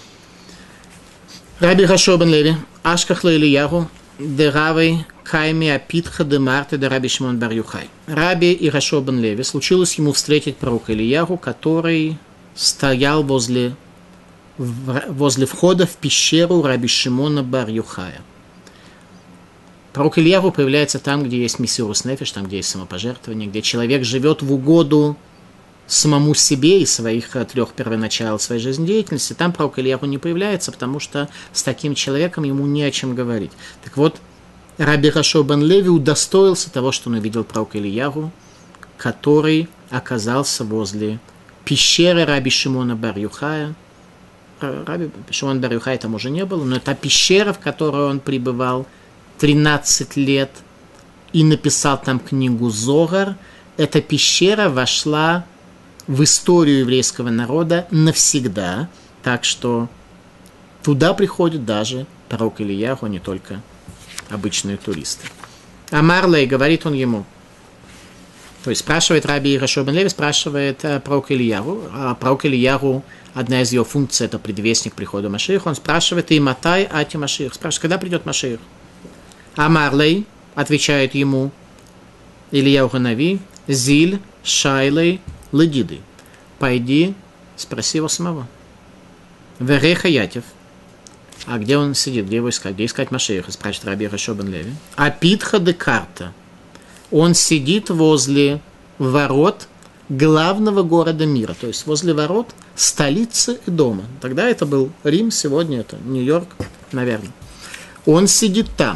A: Раби Гашо бен Леви, Ашках Ильяху, Деравей Кайми Апитха де Марте де Раби Шимон бар Юхай. Раби Ирашо бен Леви случилось ему встретить пророка Ильяху, который стоял возле входа в пещеру Раби Шимона бар Юхая. Пророк Ильяху появляется там, где есть миссиурус нефеш, там, где есть самопожертвование, где человек живет в угоду самому себе и своих трех первоначал своей жизнедеятельности. Там пророк Ильяху не появляется, потому что с таким человеком ему не о чем говорить. Так вот, Раби Рашо бен Леви удостоился того, что он увидел пророка Ильяху, который оказался возле пещеры Раби Шимона бар Юхая. Раби Шимон бар Юхая там уже не было, но это пещера, в которой он пребывал 13 лет и написал там книгу Зогар. Эта пещера вошла в историю еврейского народа навсегда, так что туда приходят даже пророк Ильяху, а не только обычные туристы. Амарлей, говорит он ему, то есть спрашивает Раби Ирашо бен Леви, спрашивает пророк Ильяху, а пророк Ильяху, одна из его функций, это предвестник прихода Машиаха, он спрашивает, и матай ати Машиах, спрашивает, когда придет Машиах? Амарлей, отвечает ему Ильяху Нави, зиль шайлей ледиды, пойди, спроси его самого. Вереха Ятев. А где он сидит? Где его искать? Где искать Машиаха? Спрашивает Раби Рашо бен Леви. А Питха де Карта. Он сидит возле ворот главного города мира. То есть возле ворот столицы и дома. Тогда это был Рим, сегодня это Нью-Йорк, наверное. Он сидит там.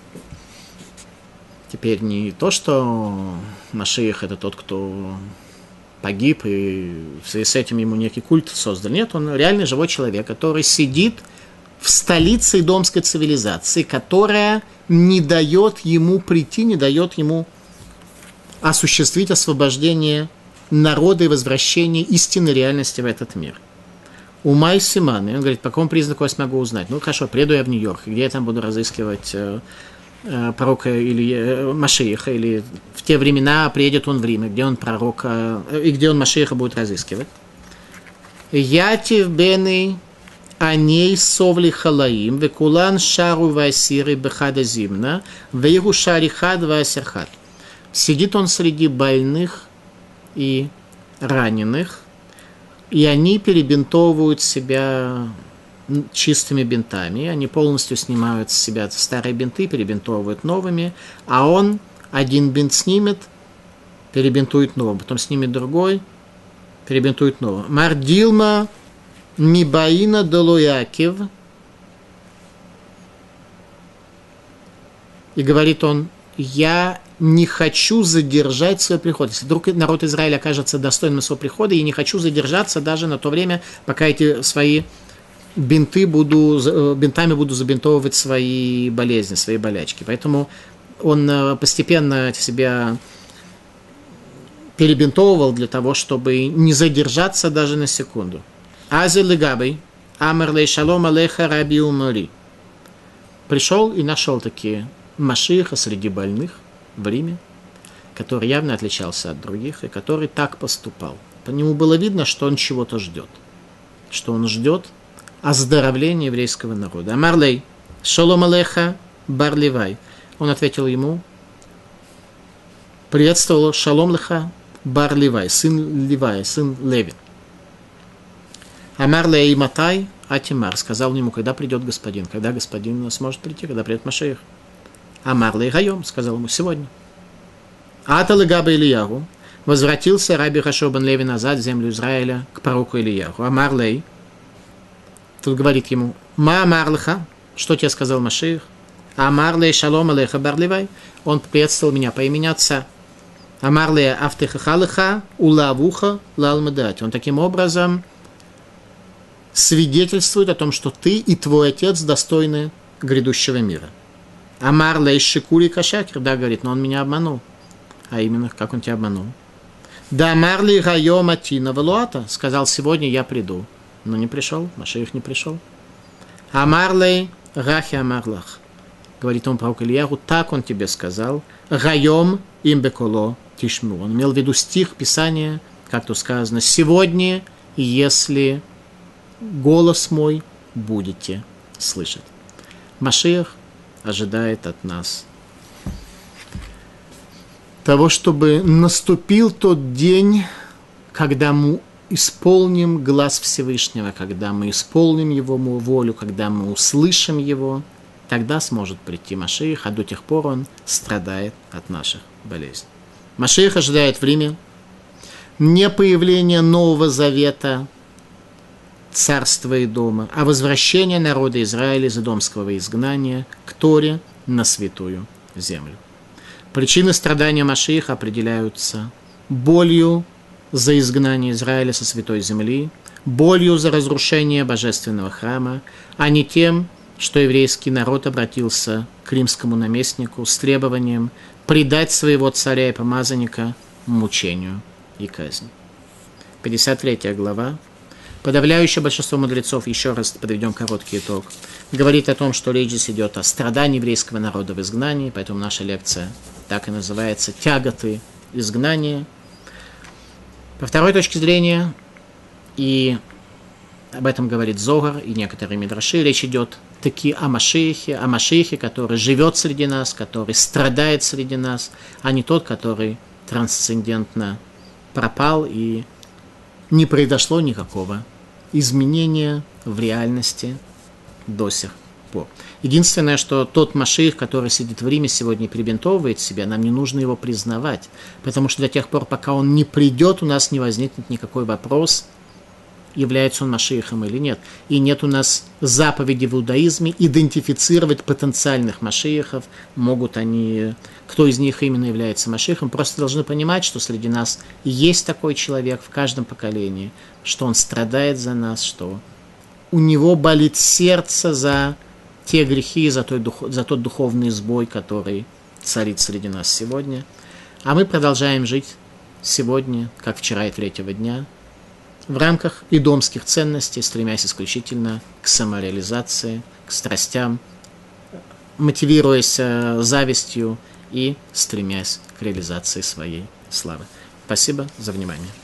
A: Теперь не то, что Машиах это тот, кто погиб, и в связи с этим ему некий культ создан. Нет, он реальный живой человек, который сидит в столице идомской цивилизации, которая не дает ему прийти, не дает ему осуществить освобождение народа и возвращение истинной реальности в этот мир. Умай Симан, он говорит, по какому признаку я смогу узнать? Ну хорошо, приеду я в Нью-Йорк, где я там буду разыскивать пророка или Машиаха, или в те времена приедет он в Рим, где он пророка, и где он Машиаха будет разыскивать. Ятив бены аней совли халаим, векулан шару васиры бехада зимна, вейгушари хад васерхат. Сидит он среди больных и раненых, и они перебинтовывают себя чистыми бинтами, они полностью снимают с себя старые бинты, перебинтовывают новыми, а он один бинт снимет, перебинтует новым, потом снимет другой, перебинтует новым. Мардилма мибаина долуякив. И говорит он, я не хочу задержать свой приход. Если вдруг народ Израиля окажется достойным своего прихода, я не хочу задержаться даже на то время, пока эти свои бинтами буду забинтовывать свои болезни, свои болячки. Поэтому он постепенно себя перебинтовывал для того, чтобы не задержаться даже на секунду. Азель легабей, амерлей шалом алейха раби умари. Пришел и нашел такие Машиаха среди больных в Риме, который явно отличался от других и который так поступал. По нему было видно, что он чего-то ждет. Что он ждет оздоровления еврейского народа. Амарлей, шалом алейха бар Ливай. Он ответил ему, приветствовал шалом леха бар Ливай, сын Ливая, сын Леви. Амарлей матай атимар. Сказал ему, когда придет господин сможет прийти, когда придет Машиах. Амар Хайом, сказал ему сегодня. Атал Габа Ильягу, возвратился Раби Хашо бен Леви назад в землю Израиля к пророку Ильягу. Амар Лей, тут говорит ему, Ма Амарлха, что тебе сказал Машиах? Амар Лей Шалом Алейха Барливай, он приветствовал меня по имени отца. Амар Лей Автехахалыха Улавуха Лалмадать. Он таким образом свидетельствует о том, что ты и твой отец достойны грядущего мира. Амар Лей Шикури Кашакер, да, говорит, но он меня обманул. А именно, как он тебя обманул? Да Марли Гайом Атина Валуата, сказал, сегодня я приду. Но не пришел, Машиах не пришел. Амарлей Рахи Амарлах, говорит он пророк Ильягу, так он тебе сказал. Гайом имбеколо тишму. Он имел в виду стих Писания, как тут сказано, сегодня, если голос мой будете слышать. Машиах ожидает от нас того, чтобы наступил тот день, когда мы исполним глаз Всевышнего, когда мы исполним Его волю, когда мы услышим Его, тогда сможет прийти Машиах, а до тех пор он страдает от наших болезней. Машиах ожидает в Риме не появления Нового Завета, царства и дома, а возвращение народа Израиля из идомского изгнания к Торе на святую землю. Причины страдания Машиаха определяются болью за изгнание Израиля со святой земли, болью за разрушение божественного храма, а не тем, что еврейский народ обратился к римскому наместнику с требованием предать своего царя и помазанника мучению и казни. 53 глава. Подавляющее большинство мудрецов, еще раз подведем короткий итог, говорит о том, что речь здесь идет о страдании еврейского народа в изгнании, поэтому наша лекция так и называется «Тяготы изгнания». По второй точке зрения, и об этом говорит Зогар и некоторые мидраши, речь идет таки о Машиахе, который живет среди нас, который страдает среди нас, а не тот, который трансцендентно пропал и не произошло никакого изменения в реальности до сих пор. Единственное, что тот Машиах, который сидит в Риме сегодня и перебинтовывает себя, нам не нужно его признавать, потому что до тех пор, пока он не придет, у нас не возникнет никакой вопрос, является он Машиахом или нет. И нет у нас заповеди в иудаизме идентифицировать потенциальных Машиахов, могут они, кто из них именно является Машиахом. Просто должны понимать, что среди нас есть такой человек в каждом поколении, что он страдает за нас, что у него болит сердце за те грехи, за тот духовный сбой, который царит среди нас сегодня. А мы продолжаем жить сегодня, как вчера и третьего дня, в рамках идомских ценностей, стремясь исключительно к самореализации, к страстям, мотивируясь завистью и стремясь к реализации своей славы. Спасибо за внимание.